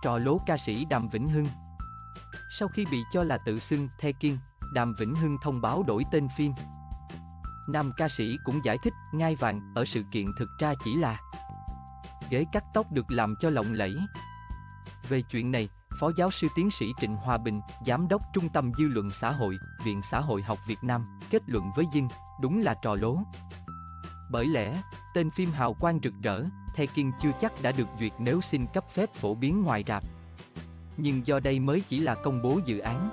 Trò lố ca sĩ Đàm Vĩnh Hưng. Sau khi bị cho là tự xưng The King, Đàm Vĩnh Hưng thông báo đổi tên phim. Nam ca sĩ cũng giải thích ngai vàng ở sự kiện thực ra chỉ là ghế cắt tóc được làm cho lộng lẫy. Về chuyện này, Phó giáo sư tiến sĩ Trịnh Hòa Bình, Giám đốc Trung tâm Dư luận Xã hội, Viện Xã hội học Việt Nam, kết luận với Dinh, đúng là trò lố. Bởi lẽ, tên phim hào quang rực rỡ, The King chưa chắc đã được duyệt nếu xin cấp phép phổ biến ngoài rạp. Nhưng do đây mới chỉ là công bố dự án,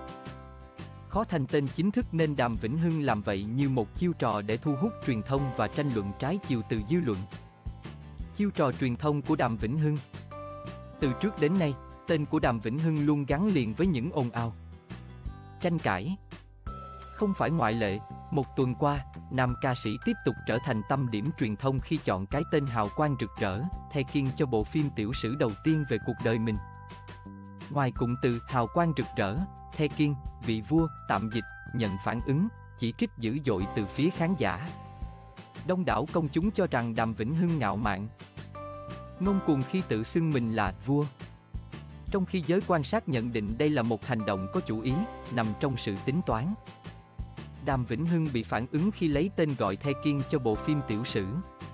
khó thành tên chính thức nên Đàm Vĩnh Hưng làm vậy như một chiêu trò để thu hút truyền thông và tranh luận trái chiều từ dư luận. Chiêu trò truyền thông của Đàm Vĩnh Hưng. Từ trước đến nay, tên của Đàm Vĩnh Hưng luôn gắn liền với những ồn ào, tranh cãi. Không phải ngoại lệ, một tuần qua, nam ca sĩ tiếp tục trở thành tâm điểm truyền thông khi chọn cái tên hào quang rực rỡ, The King cho bộ phim tiểu sử đầu tiên về cuộc đời mình. Ngoài cụm từ hào quang rực rỡ, The King, vị vua, tạm dịch, nhận phản ứng, chỉ trích dữ dội từ phía khán giả. Đông đảo công chúng cho rằng Đàm Vĩnh Hưng ngạo mạn, ngông cuồng khi tự xưng mình là vua. Trong khi giới quan sát nhận định đây là một hành động có chủ ý, nằm trong sự tính toán. Đàm Vĩnh Hưng bị phản ứng khi lấy tên gọi The King cho bộ phim tiểu sử.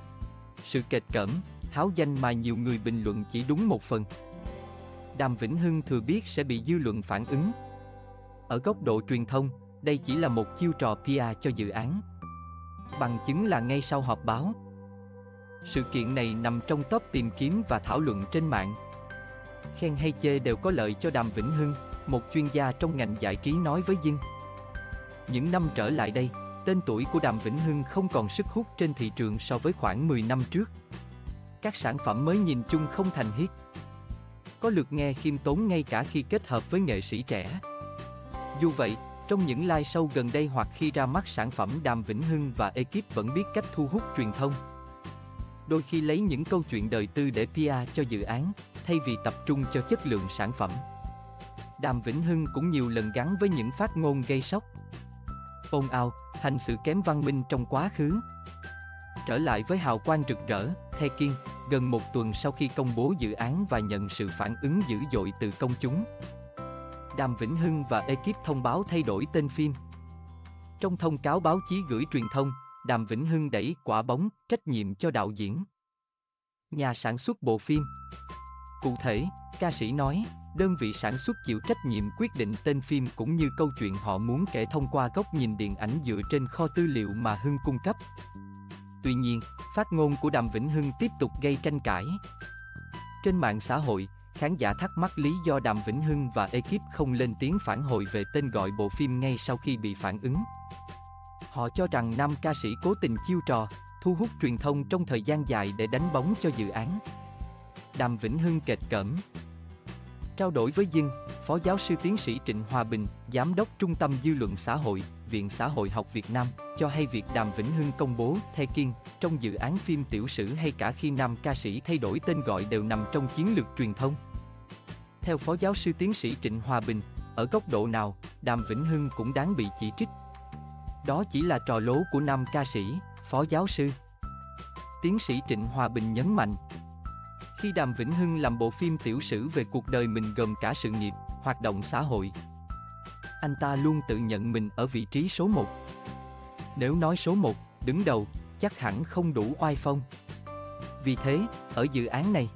Sự kệch cỡm, háo danh mà nhiều người bình luận chỉ đúng một phần. Đàm Vĩnh Hưng thừa biết sẽ bị dư luận phản ứng. Ở góc độ truyền thông, đây chỉ là một chiêu trò PR cho dự án. Bằng chứng là ngay sau họp báo, sự kiện này nằm trong top tìm kiếm và thảo luận trên mạng. Khen hay chê đều có lợi cho Đàm Vĩnh Hưng, một chuyên gia trong ngành giải trí nói với Dinh. Những năm trở lại đây, tên tuổi của Đàm Vĩnh Hưng không còn sức hút trên thị trường so với khoảng 10 năm trước. Các sản phẩm mới nhìn chung không thành hit, có lượt nghe khiêm tốn ngay cả khi kết hợp với nghệ sĩ trẻ. Dù vậy, trong những live show gần đây hoặc khi ra mắt sản phẩm, Đàm Vĩnh Hưng và ekip vẫn biết cách thu hút truyền thông. Đôi khi lấy những câu chuyện đời tư để PR cho dự án, thay vì tập trung cho chất lượng sản phẩm. Đàm Vĩnh Hưng cũng nhiều lần gắn với những phát ngôn gây sốc, ồn ào, hành xử kém văn minh trong quá khứ. Trở lại với hào quang rực rỡ, The King, gần một tuần sau khi công bố dự án và nhận sự phản ứng dữ dội từ công chúng, Đàm Vĩnh Hưng và ekip thông báo thay đổi tên phim. Trong thông cáo báo chí gửi truyền thông, Đàm Vĩnh Hưng đẩy quả bóng trách nhiệm cho đạo diễn, nhà sản xuất bộ phim. Cụ thể, ca sĩ nói, đơn vị sản xuất chịu trách nhiệm quyết định tên phim cũng như câu chuyện họ muốn kể thông qua góc nhìn điện ảnh dựa trên kho tư liệu mà Hưng cung cấp. Tuy nhiên, phát ngôn của Đàm Vĩnh Hưng tiếp tục gây tranh cãi. Trên mạng xã hội, khán giả thắc mắc lý do Đàm Vĩnh Hưng và ekip không lên tiếng phản hồi về tên gọi bộ phim ngay sau khi bị phản ứng. Họ cho rằng nam ca sĩ cố tình chiêu trò, thu hút truyền thông trong thời gian dài để đánh bóng cho dự án. Đàm Vĩnh Hưng kệch cỡm. Trao đổi với Dinh, Phó giáo sư tiến sĩ Trịnh Hòa Bình, Giám đốc Trung tâm Dư luận Xã hội, Viện Xã hội học Việt Nam, cho hay việc Đàm Vĩnh Hưng công bố The King trong dự án phim tiểu sử hay cả khi nam ca sĩ thay đổi tên gọi đều nằm trong chiến lược truyền thông. Theo Phó giáo sư tiến sĩ Trịnh Hòa Bình, ở góc độ nào, Đàm Vĩnh Hưng cũng đáng bị chỉ trích. Đó chỉ là trò lố của nam ca sĩ, Phó giáo sư tiến sĩ Trịnh Hòa Bình nhấn mạnh. Khi Đàm Vĩnh Hưng làm bộ phim tiểu sử về cuộc đời mình gồm cả sự nghiệp, hoạt động xã hội, anh ta luôn tự nhận mình ở vị trí số 1. Nếu nói số 1, đứng đầu, chắc hẳn không đủ oai phong. Vì thế, ở dự án này,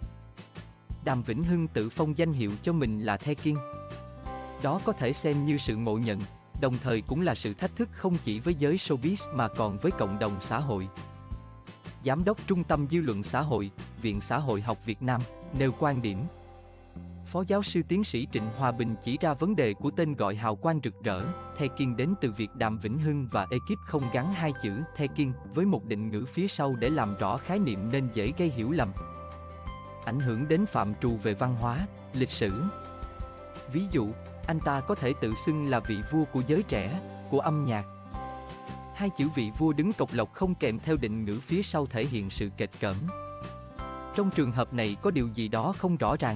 Đàm Vĩnh Hưng tự phong danh hiệu cho mình là The King. Đó có thể xem như sự ngộ nhận, đồng thời cũng là sự thách thức không chỉ với giới showbiz mà còn với cộng đồng xã hội. Giám đốc Trung tâm Dư luận Xã hội, Viện Xã hội học Việt Nam, nêu quan điểm. Phó giáo sư tiến sĩ Trịnh Hòa Bình chỉ ra vấn đề của tên gọi hào quang rực rỡ, The King đến từ việc Đàm Vĩnh Hưng và ekip không gắn hai chữ The King với một định ngữ phía sau để làm rõ khái niệm nên dễ gây hiểu lầm, ảnh hưởng đến phạm trù về văn hóa, lịch sử. Ví dụ, anh ta có thể tự xưng là vị vua của giới trẻ, của âm nhạc. Hai chữ vị vua đứng cộc lộc không kèm theo định ngữ phía sau thể hiện sự kệch cỡm. Trong trường hợp này có điều gì đó không rõ ràng,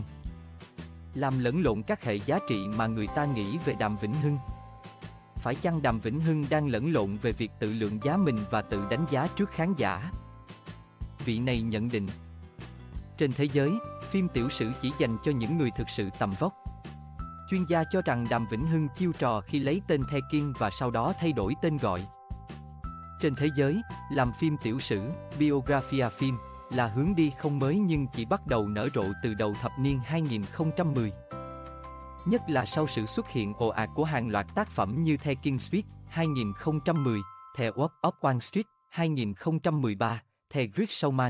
làm lẫn lộn các hệ giá trị mà người ta nghĩ về Đàm Vĩnh Hưng. Phải chăng Đàm Vĩnh Hưng đang lẫn lộn về việc tự lượng giá mình và tự đánh giá trước khán giả? Vị này nhận định. Trên thế giới, Phim tiểu sử chỉ dành cho những người thực sự tầm vóc. Chuyên gia cho rằng Đàm Vĩnh Hưng chiêu trò khi lấy tên The King và sau đó thay đổi tên gọi. Trên thế giới, làm phim tiểu sử, biographia phim, là hướng đi không mới nhưng chỉ bắt đầu nở rộ từ đầu thập niên 2010. Nhất là sau sự xuất hiện ồ ạt của hàng loạt tác phẩm như The King's Speech 2010, The Wolf of Wall Street 2013, The Great Showman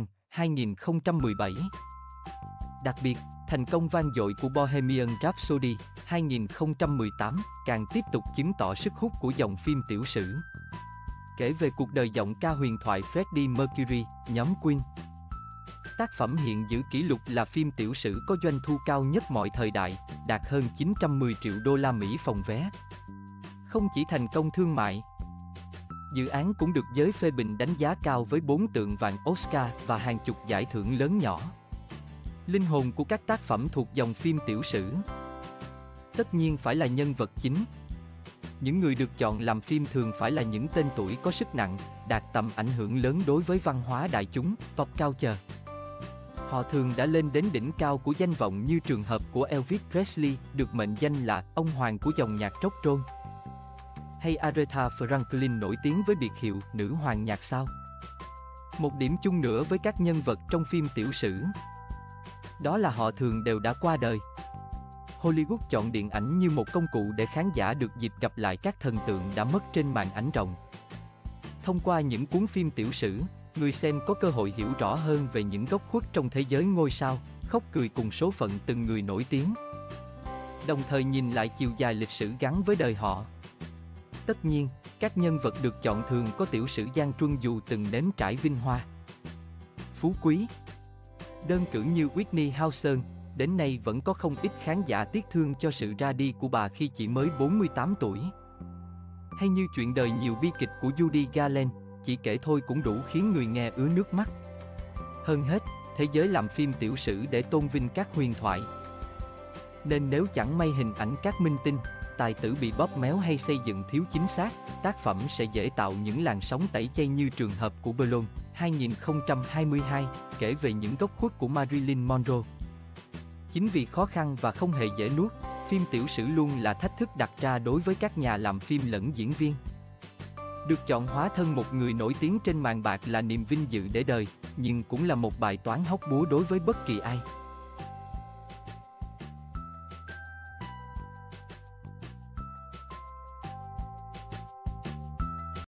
2017. Đặc biệt, thành công vang dội của Bohemian Rhapsody 2018 càng tiếp tục chứng tỏ sức hút của dòng phim tiểu sử. Kể về cuộc đời giọng ca huyền thoại Freddie Mercury, nhóm Queen. Tác phẩm hiện giữ kỷ lục là phim tiểu sử có doanh thu cao nhất mọi thời đại, đạt hơn 910 triệu đô la Mỹ phòng vé. Không chỉ thành công thương mại, dự án cũng được giới phê bình đánh giá cao với 4 tượng vàng Oscar và hàng chục giải thưởng lớn nhỏ. Linh hồn của các tác phẩm thuộc dòng phim tiểu sử tất nhiên phải là nhân vật chính. Những người được chọn làm phim thường phải là những tên tuổi có sức nặng, đạt tầm ảnh hưởng lớn đối với văn hóa đại chúng, pop culture. Họ thường đã lên đến đỉnh cao của danh vọng như trường hợp của Elvis Presley, được mệnh danh là ông hoàng của dòng nhạc rock roll. Hay Aretha Franklin nổi tiếng với biệt hiệu nữ hoàng nhạc sao. Một điểm chung nữa với các nhân vật trong phim tiểu sử, đó là họ thường đều đã qua đời. Hollywood chọn điện ảnh như một công cụ để khán giả được dịp gặp lại các thần tượng đã mất trên màn ảnh rộng. Thông qua những cuốn phim tiểu sử, người xem có cơ hội hiểu rõ hơn về những góc khuất trong thế giới ngôi sao, khóc cười cùng số phận từng người nổi tiếng. Đồng thời nhìn lại chiều dài lịch sử gắn với đời họ. Tất nhiên, các nhân vật được chọn thường có tiểu sử gian truân dù từng nếm trải vinh hoa, phú quý. Đơn cử như Whitney Houston, đến nay vẫn có không ít khán giả tiếc thương cho sự ra đi của bà khi chỉ mới 48 tuổi. Hay như chuyện đời nhiều bi kịch của Judy Garland, chỉ kể thôi cũng đủ khiến người nghe ứa nước mắt. Hơn hết, thế giới làm phim tiểu sử để tôn vinh các huyền thoại. Nên nếu chẳng may hình ảnh các minh tinh, tài tử bị bóp méo hay xây dựng thiếu chính xác, tác phẩm sẽ dễ tạo những làn sóng tẩy chay như trường hợp của Blonde 2022, kể về những góc khuất của Marilyn Monroe. Chính vì khó khăn và không hề dễ nuốt, phim tiểu sử luôn là thách thức đặt ra đối với các nhà làm phim lẫn diễn viên. Được chọn hóa thân một người nổi tiếng trên màn bạc là niềm vinh dự để đời, nhưng cũng là một bài toán hóc búa đối với bất kỳ ai.